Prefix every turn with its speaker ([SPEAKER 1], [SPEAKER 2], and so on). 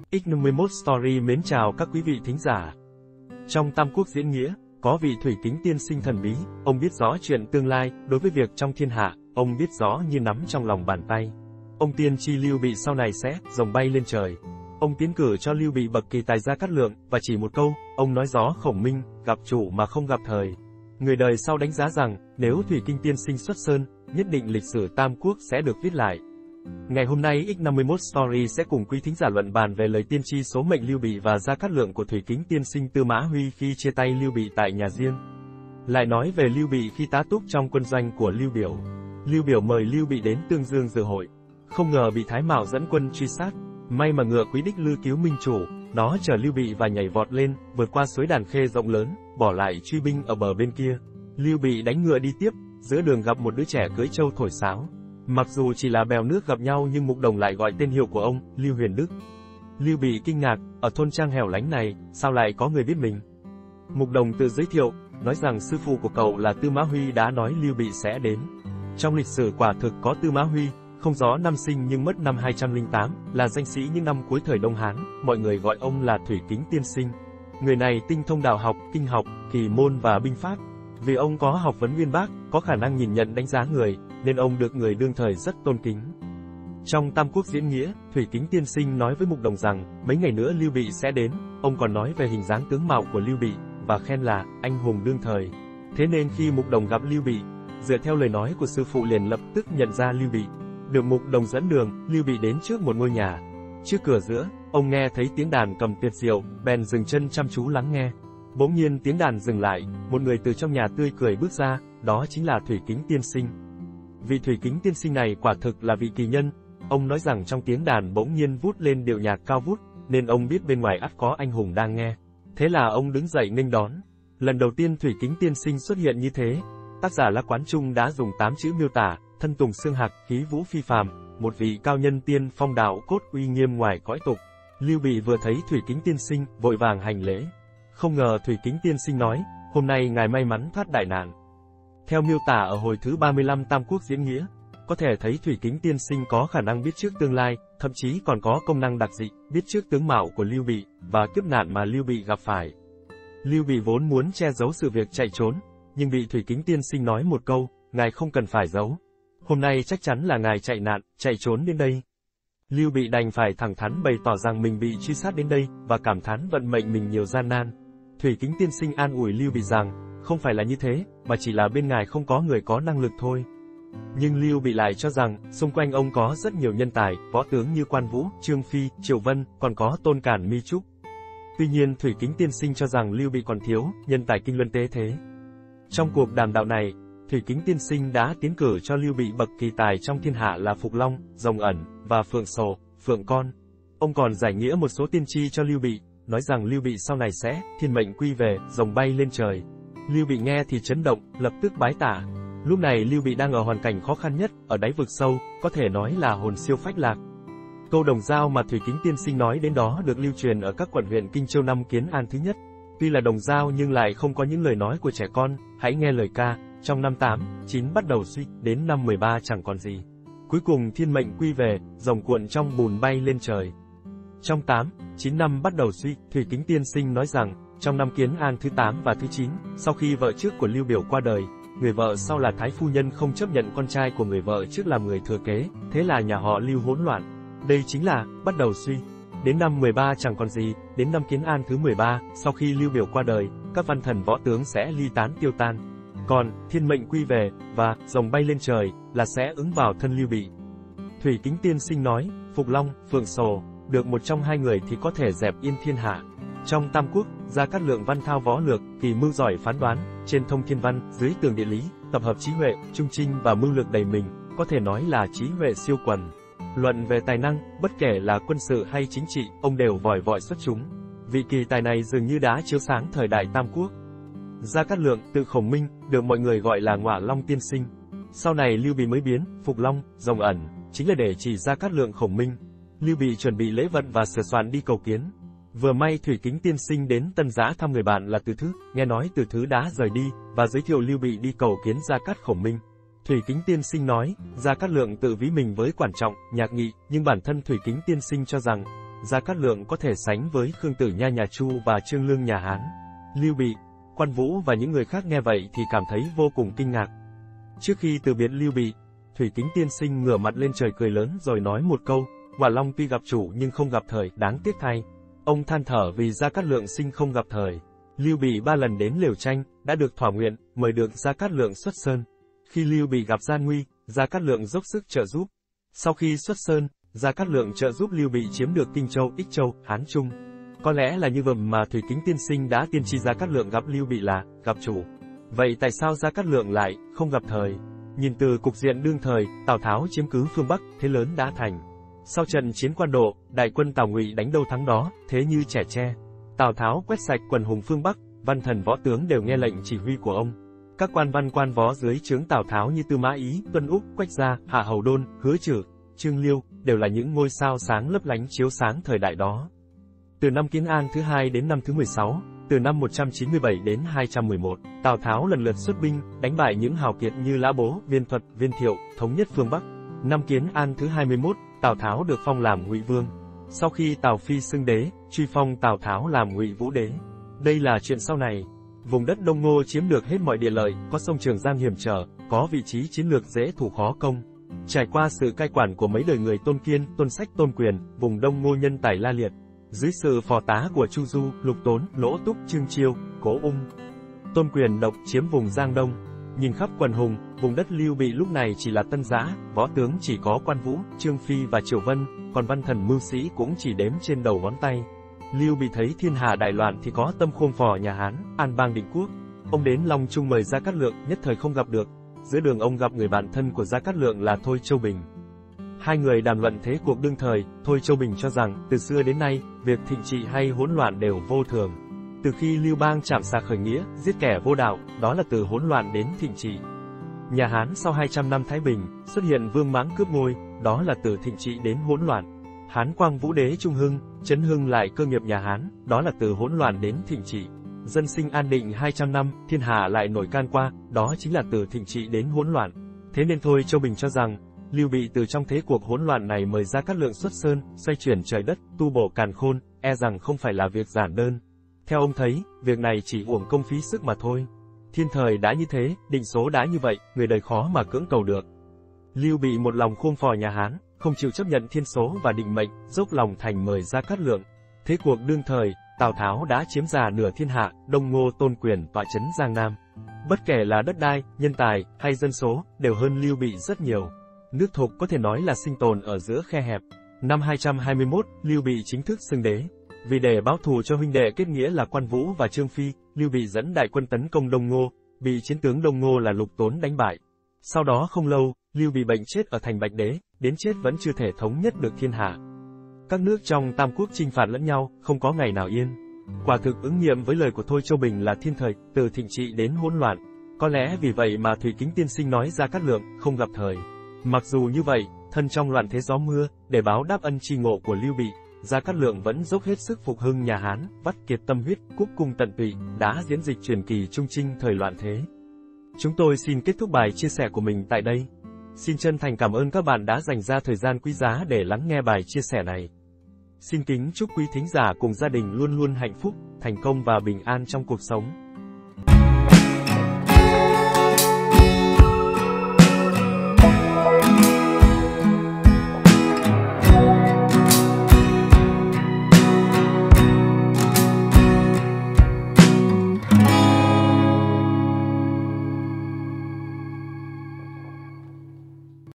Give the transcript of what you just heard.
[SPEAKER 1] X51 Story mến chào các quý vị thính giả. Trong Tam Quốc diễn nghĩa, có vị thủy kính tiên sinh thần bí, ông biết rõ chuyện tương lai, đối với việc trong thiên hạ, ông biết rõ như nắm trong lòng bàn tay. Ông tiên tri Lưu Bị sau này sẽ rồng bay lên trời. Ông tiến cử cho Lưu Bị bậc kỳ tài Gia Cát Lượng, và chỉ một câu, ông nói gió Khổng Minh, gặp chủ mà không gặp thời. Người đời sau đánh giá rằng, nếu thủy kính tiên sinh xuất sơn, nhất định lịch sử Tam Quốc sẽ được viết lại. Ngày hôm nay X51 Story sẽ cùng quý thính giả luận bàn về lời tiên tri số mệnh Lưu Bị và Gia Cát Lượng của thủy kính tiên sinh Tư Mã Huy khi chia tay Lưu Bị tại nhà riêng. Lại nói về Lưu Bị khi tá túc trong quân doanh của Lưu Biểu. Lưu Biểu mời Lưu Bị đến Tương Dương dự hội. Không ngờ bị Thái Mạo dẫn quân truy sát. May mà ngựa Quý Đích Lư cứu minh chủ, nó chở Lưu Bị và nhảy vọt lên, vượt qua suối Đàn Khê rộng lớn, bỏ lại truy binh ở bờ bên kia. Lưu Bị đánh ngựa đi tiếp, giữa đường gặp một đứa trẻ cưỡi trâu thổi sáo. Mặc dù chỉ là bèo nước gặp nhau nhưng Mục Đồng lại gọi tên hiệu của ông, Lưu Huyền Đức. Lưu Bị kinh ngạc, ở thôn trang hẻo lánh này, sao lại có người biết mình? Mục Đồng tự giới thiệu, nói rằng sư phụ của cậu là Tư Mã Huy đã nói Lưu Bị sẽ đến. Trong lịch sử quả thực có Tư Mã Huy, không rõ năm sinh nhưng mất năm 208, là danh sĩ những năm cuối thời Đông Hán, mọi người gọi ông là Thủy Kính Tiên Sinh. Người này tinh thông đạo học, kinh học, kỳ môn và binh pháp. Vì ông có học vấn uyên bác, có khả năng nhìn nhận đánh giá người, nên ông được người đương thời rất tôn kính. Trong Tam Quốc diễn nghĩa, Thủy Kính Tiên Sinh nói với Mục Đồng rằng, mấy ngày nữa Lưu Bị sẽ đến, ông còn nói về hình dáng tướng mạo của Lưu Bị, và khen là, anh hùng đương thời. Thế nên khi Mục Đồng gặp Lưu Bị, dựa theo lời nói của sư phụ liền lập tức nhận ra Lưu Bị. Được Mục Đồng dẫn đường, Lưu Bị đến trước một ngôi nhà. Trước cửa giữa, ông nghe thấy tiếng đàn cầm tuyệt diệu, bèn dừng chân chăm chú lắng nghe. Bỗng nhiên tiếng đàn dừng lại, một người từ trong nhà tươi cười bước ra, đó chính là Thủy Kính Tiên Sinh. Vị Thủy Kính Tiên Sinh này quả thực là vị kỳ nhân. Ông nói rằng trong tiếng đàn bỗng nhiên vút lên điệu nhạc cao vút, nên ông biết bên ngoài ắt có anh hùng đang nghe. Thế là ông đứng dậy nghênh đón. Lần đầu tiên Thủy Kính Tiên Sinh xuất hiện như thế, tác giả La Quán Trung đã dùng 8 chữ miêu tả, thân tùng xương hạc, khí vũ phi phàm, một vị cao nhân tiên phong đạo cốt uy nghiêm ngoài cõi tục. Lưu Bị vừa thấy Thủy Kính Tiên Sinh, vội vàng hành lễ. Không ngờ Thủy Kính Tiên Sinh nói, hôm nay ngài may mắn thoát đại nạn. Theo miêu tả ở hồi thứ 35 Tam Quốc diễn nghĩa, có thể thấy Thủy Kính Tiên Sinh có khả năng biết trước tương lai, thậm chí còn có công năng đặc dị, biết trước tướng mạo của Lưu Bị, và kiếp nạn mà Lưu Bị gặp phải. Lưu Bị vốn muốn che giấu sự việc chạy trốn, nhưng bị Thủy Kính Tiên Sinh nói một câu, ngài không cần phải giấu. Hôm nay chắc chắn là ngài chạy nạn, chạy trốn đến đây. Lưu Bị đành phải thẳng thắn bày tỏ rằng mình bị truy sát đến đây, và cảm thán vận mệnh mình nhiều gian nan. Thủy Kính Tiên Sinh an ủi Lưu Bị rằng, không phải là như thế, mà chỉ là bên ngài không có người có năng lực thôi. Nhưng Lưu Bị lại cho rằng, xung quanh ông có rất nhiều nhân tài, võ tướng như Quan Vũ, Trương Phi, Triệu Vân, còn có Tôn Cản Mi Trúc. Tuy nhiên Thủy Kính Tiên Sinh cho rằng Lưu Bị còn thiếu, nhân tài kinh luân tế thế. Trong cuộc đàm đạo này, Thủy Kính Tiên Sinh đã tiến cử cho Lưu Bị bậc kỳ tài trong thiên hạ là Phục Long, Rồng Ẩn, và Phượng Sổ, Phượng Con. Ông còn giải nghĩa một số tiên tri cho Lưu Bị, nói rằng Lưu Bị sau này sẽ thiên mệnh quy về, rồng bay lên trời. Lưu Bị nghe thì chấn động, lập tức bái tả. Lúc này Lưu Bị đang ở hoàn cảnh khó khăn nhất, ở đáy vực sâu, có thể nói là hồn siêu phách lạc. Câu đồng dao mà Thủy Kính Tiên Sinh nói đến đó được lưu truyền ở các quận huyện Kinh Châu năm Kiến An thứ nhất. Tuy là đồng dao nhưng lại không có những lời nói của trẻ con, hãy nghe lời ca, trong năm 8, 9 bắt đầu suy, đến năm 13 chẳng còn gì. Cuối cùng thiên mệnh quy về, rồng cuộn trong bùn bay lên trời. Trong 8, 9 năm bắt đầu suy, Thủy Kính Tiên Sinh nói rằng, trong năm Kiến An thứ 8 và thứ 9, sau khi vợ trước của Lưu Biểu qua đời, người vợ sau là Thái Phu Nhân không chấp nhận con trai của người vợ trước làm người thừa kế, thế là nhà họ Lưu hỗn loạn. Đây chính là, bắt đầu suy. Đến năm 13 chẳng còn gì, đến năm Kiến An thứ 13, sau khi Lưu Biểu qua đời, các văn thần võ tướng sẽ ly tán tiêu tan. Còn, thiên mệnh quy về, và, rồng bay lên trời, là sẽ ứng vào thân Lưu Bị. Thủy Kính Tiên Sinh nói, Phục Long, Phượng Sổ, được một trong hai người thì có thể dẹp yên thiên hạ. Trong Tam Quốc, Gia Cát Lượng văn thao võ lược, kỳ mưu giỏi phán đoán, trên thông thiên văn, dưới tường địa lý, tập hợp trí huệ, trung trinh và mưu lược đầy mình, có thể nói là trí huệ siêu quần. Luận về tài năng, bất kể là quân sự hay chính trị, ông đều vòi vọi xuất chúng. Vị kỳ tài này dường như đã chiếu sáng thời đại Tam Quốc. Gia Cát Lượng, tự Khổng Minh, được mọi người gọi là Ngọa Long Tiên Sinh. Sau này Lưu Bị mới biến, Phục Long, Rồng Ẩn, chính là để chỉ Gia Cát Lượng Khổng Minh. Lưu Bị chuẩn bị lễ vật và sửa soạn đi cầu kiến. Vừa may Thủy Kính Tiên Sinh đến Tân Giã thăm người bạn là Từ Thứ, nghe nói Từ Thứ đã rời đi, và giới thiệu Lưu Bị đi cầu kiến Gia Cát Khổng Minh. Thủy Kính Tiên Sinh nói, Gia Cát Lượng tự ví mình với Quản Trọng, Nhạc Nghị, nhưng bản thân Thủy Kính Tiên Sinh cho rằng, Gia Cát Lượng có thể sánh với Khương Tử Nha nhà Chu và Trương Lương nhà Hán. Lưu Bị, Quan Vũ và những người khác nghe vậy thì cảm thấy vô cùng kinh ngạc. Trước khi từ biệt Lưu Bị, Thủy Kính tiên sinh ngửa mặt lên trời cười lớn rồi nói một câu, Hỏa Long tuy gặp chủ nhưng không gặp thời, đáng tiếc thay. Ông than thở vì Gia Cát Lượng sinh không gặp thời. Lưu Bị 3 lần đến Liều Tranh, đã được thỏa nguyện, mời được Gia Cát Lượng xuất sơn. Khi Lưu Bị gặp gian nguy, Gia Cát Lượng dốc sức trợ giúp. Sau khi xuất sơn, Gia Cát Lượng trợ giúp Lưu Bị chiếm được Kinh Châu, Ích Châu, Hán Trung. Có lẽ là như vậy mà Thủy Kính tiên sinh đã tiên tri Gia Cát Lượng gặp Lưu Bị là gặp chủ. Vậy tại sao Gia Cát Lượng lại không gặp thời? Nhìn từ cục diện đương thời, Tào Tháo chiếm cứ phương Bắc, thế lớn đã thành. Sau trận chiến Quan Độ, đại quân Tào Ngụy đánh đâu thắng đó, thế như trẻ tre. Tào Tháo quét sạch quần hùng phương Bắc, văn thần võ tướng đều nghe lệnh chỉ huy của ông. Các quan văn quan võ dưới trướng Tào Tháo như Tư Mã Ý, Tuân Úc, Quách Gia, Hạ Hầu Đôn, Hứa Chử, Trương Liêu, đều là những ngôi sao sáng lấp lánh chiếu sáng thời đại đó. Từ năm Kiến An thứ 2 đến năm thứ 16, từ năm 197 đến 211, Tào Tháo lần lượt xuất binh, đánh bại những hào kiệt như Lã Bố, Viên Thuật, Viên Thiệu, thống nhất phương Bắc. Năm Kiến An thứ 21, Tào Tháo được phong làm Ngụy Vương. Sau khi Tào Phi xưng đế, truy phong Tào Tháo làm Ngụy Vũ đế. Đây là chuyện sau này. Vùng đất Đông Ngô chiếm được hết mọi địa lợi, có sông Trường Giang hiểm trở, có vị trí chiến lược dễ thủ khó công. Trải qua sự cai quản của mấy đời người Tôn Kiên, Tôn Sách, Tôn Quyền, vùng Đông Ngô nhân tài la liệt. Dưới sự phò tá của Chu Du, Lục Tốn, Lỗ Túc, Trương Chiêu, Cố Ung, Tôn Quyền độc chiếm vùng Giang Đông. Nhìn khắp quần hùng, vùng đất Lưu Bị lúc này chỉ là tân giã, võ tướng chỉ có Quan Vũ, Trương Phi và Triệu Vân, còn văn thần mưu sĩ cũng chỉ đếm trên đầu ngón tay. Lưu Bị thấy thiên hạ đại loạn thì có tâm khôn phò nhà Hán, an bang định quốc. Ông đến Long Trung mời Gia Cát Lượng, nhất thời không gặp được. Giữa đường ông gặp người bạn thân của Gia Cát Lượng là Thôi Châu Bình. Hai người đàm luận thế cuộc đương thời. Thôi Châu Bình cho rằng, từ xưa đến nay, việc thịnh trị hay hỗn loạn đều vô thường. Từ khi Lưu Bang chạm xà khởi nghĩa, giết kẻ vô đạo, đó là từ hỗn loạn đến thịnh trị. Nhà Hán sau 200 năm thái bình, xuất hiện vương mãng cướp ngôi, đó là từ thịnh trị đến hỗn loạn. Hán Quang Vũ đế trung hưng, chấn hưng lại cơ nghiệp nhà Hán, đó là từ hỗn loạn đến thịnh trị. Dân sinh an định 200 năm, thiên hạ lại nổi can qua, đó chính là từ thịnh trị đến hỗn loạn. Thế nên Thôi Châu Bình cho rằng, Lưu Bị từ trong thế cuộc hỗn loạn này mời Gia Cát Lượng xuất sơn, xoay chuyển trời đất, tu bổ càn khôn, e rằng không phải là việc giản đơn. Theo ông thấy, việc này chỉ uổng công phí sức mà thôi. Thiên thời đã như thế, định số đã như vậy, người đời khó mà cưỡng cầu được. Lưu Bị một lòng khôn phò nhà Hán, không chịu chấp nhận thiên số và định mệnh, dốc lòng thành mời Gia Cát Lượng. Thế cuộc đương thời, Tào Tháo đã chiếm già nửa thiên hạ, Đông Ngô Tôn Quyền tọa trấn Giang Nam. Bất kể là đất đai, nhân tài, hay dân số, đều hơn Lưu Bị rất nhiều. Nước Thục có thể nói là sinh tồn ở giữa khe hẹp. Năm 221, Lưu Bị chính thức xưng đế. Vì để báo thù cho huynh đệ kết nghĩa là Quan Vũ và Trương Phi, Lưu Bị dẫn đại quân tấn công Đông Ngô, bị chiến tướng Đông Ngô là Lục Tốn đánh bại. Sau đó không lâu, Lưu Bị bệnh chết ở thành Bạch Đế, đến chết vẫn chưa thể thống nhất được thiên hạ. Các nước trong Tam Quốc chinh phạt lẫn nhau, không có ngày nào yên. Quả thực ứng nghiệm với lời của Thôi Châu Bình là thiên thời, từ thịnh trị đến hỗn loạn. Có lẽ vì vậy mà Thủy Kính tiên sinh nói Gia Cát Lượng không gặp thời. Mặc dù như vậy, thân trong loạn thế gió mưa, để báo đáp ân tri ngộ của Lưu Bị, Gia Cát Lượng vẫn dốc hết sức phục hưng nhà Hán, vắt kiệt tâm huyết, cúc cung tận tụy, đã diễn dịch truyền kỳ trung trinh thời loạn thế. Chúng tôi xin kết thúc bài chia sẻ của mình tại đây. Xin chân thành cảm ơn các bạn đã dành ra thời gian quý giá để lắng nghe bài chia sẻ này. Xin kính chúc quý thính giả cùng gia đình luôn luôn hạnh phúc, thành công và bình an trong cuộc sống.